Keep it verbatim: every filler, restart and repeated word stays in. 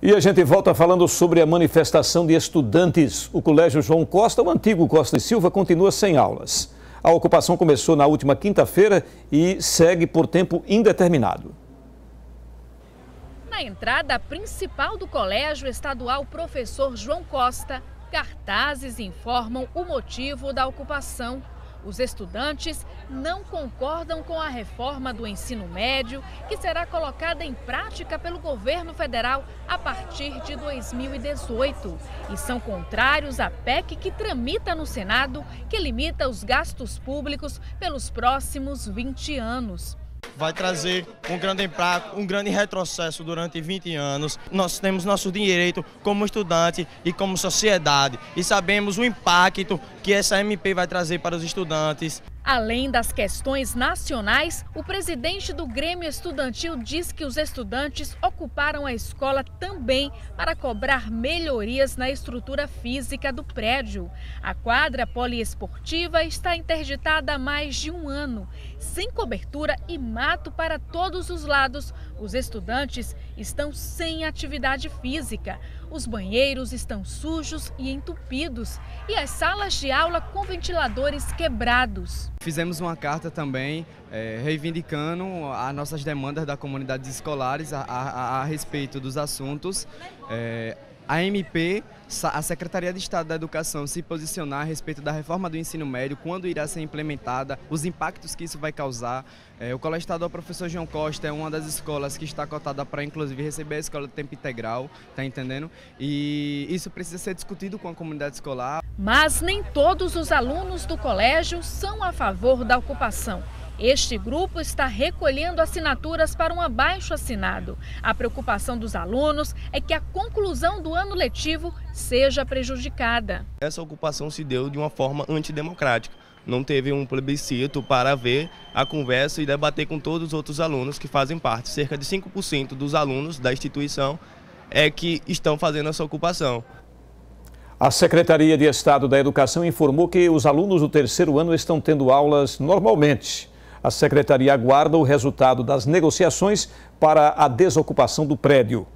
E a gente volta falando sobre a manifestação de estudantes. O Colégio João Costa, o antigo Costa e Silva, continua sem aulas. A ocupação começou na última quinta-feira e segue por tempo indeterminado. Na entrada principal do Colégio Estadual Professor João Costa, cartazes informam o motivo da ocupação. Os estudantes não concordam com a reforma do ensino médio, que será colocada em prática pelo governo federal a partir de dois mil e dezoito. E são contrários à P E C que tramita no Senado, que limita os gastos públicos pelos próximos vinte anos. Vai trazer um grande impacto, um grande retrocesso durante vinte anos. Nós temos nosso direito como estudante e como sociedade e sabemos o impacto que essa M P vai trazer para os estudantes. Além das questões nacionais, o presidente do Grêmio Estudantil diz que os estudantes ocuparam a escola também para cobrar melhorias na estrutura física do prédio. A quadra poliesportiva está interditada há mais de um ano. Sem cobertura e mato para todos os lados, os estudantes estão sem atividade física. Os banheiros estão sujos e entupidos e as salas de aula com ventiladores quebrados. Fizemos uma carta também é, reivindicando as nossas demandas da comunidade escolares a, a, a respeito dos assuntos. É, a M P, a Secretaria de Estado da Educação se posicionar a respeito da reforma do ensino médio, quando irá ser implementada, os impactos que isso vai causar. É, o Colégio Estadual Professor João Costa é uma das escolas que está cotada para, inclusive, receber a escola de tempo integral, tá entendendo? E isso precisa ser discutido com a comunidade escolar. Mas nem todos os alunos do colégio são a favor da ocupação. Este grupo está recolhendo assinaturas para um abaixo-assinado. A preocupação dos alunos é que a conclusão do ano letivo seja prejudicada. Essa ocupação se deu de uma forma antidemocrática. Não teve um plebiscito para ver a conversa e debater com todos os outros alunos que fazem parte. Cerca de cinco por cento dos alunos da instituição é que estão fazendo essa ocupação. A Secretaria de Estado da Educação informou que os alunos do terceiro ano estão tendo aulas normalmente. A Secretaria aguarda o resultado das negociações para a desocupação do prédio.